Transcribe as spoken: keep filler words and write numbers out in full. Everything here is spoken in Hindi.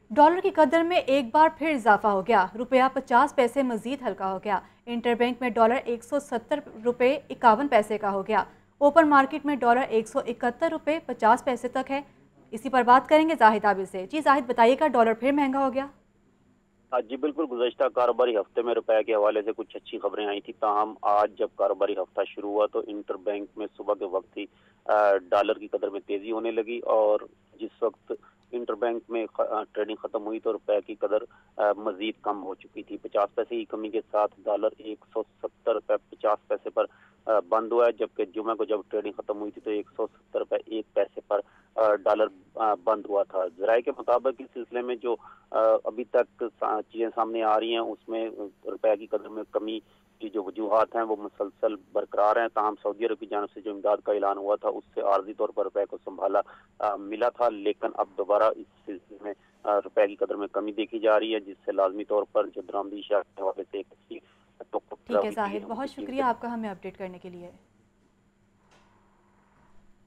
डॉलर की कदर में एक बार फिर इजाफा हो गया। रुपया पचास पैसे मजीद हल्का हो गया। इंटरबैंक में डॉलर एक सौ सत्तर रुपये इक्यावन पैसे का हो गया। ओपन मार्केट में डॉलर एक सौ इकहत्तर रुपये पचास पैसे तक है। इसी पर बात करेंगे जाहिद आबिद से। जी जाहिद, बताइएगा, डॉलर फिर महंगा हो गया? हाँ जी बिल्कुल, गुज़श्ता कारोबारी हफ्ते में रुपए के हवाले से कुछ अच्छी खबरें आई थी। ताहम आज जब कारोबारी हफ्ता शुरू हुआ तो इंटरबैंक में सुबह के वक्त ही डॉलर की कदर में तेजी होने लगी और जिस वक्त इंटरबैंक में ट्रेडिंग खत्म हुई तो रुपए की कदर मजीद कम हो चुकी थी। पचास पैसे की कमी के साथ डॉलर एक सौ सत्तर रुपए पचास पैसे पर बंद हुआ है, जबकि जुमे को जब ट्रेडिंग खत्म हुई थी तो एक सौ सत्तर रुपए एक पैसे पर डॉलर बंद हुआ था। जराये के मुताबिक इस सिलसिले में जो अभी तक चीजें सामने आ रही हैं उसमें रुपए की कदर में कमी की जो वजूहात हैं वो मुसलसल बरकरार हैं। ताहम सऊदी अरब की जानब से जो इमदाद का ऐलान हुआ था उससे आर्जी तौर पर रुपए को संभाला आ, मिला था, लेकिन अब दोबारा इस सिलसिले में रुपए की कदर में कमी देखी जा रही है, जिससे लाजमी तौर पर जो दरामदी के हवाले से एक अच्छी ठीक है जाहिद, बहुत शुक्रिया आपका हमें अपडेट करने के लिए।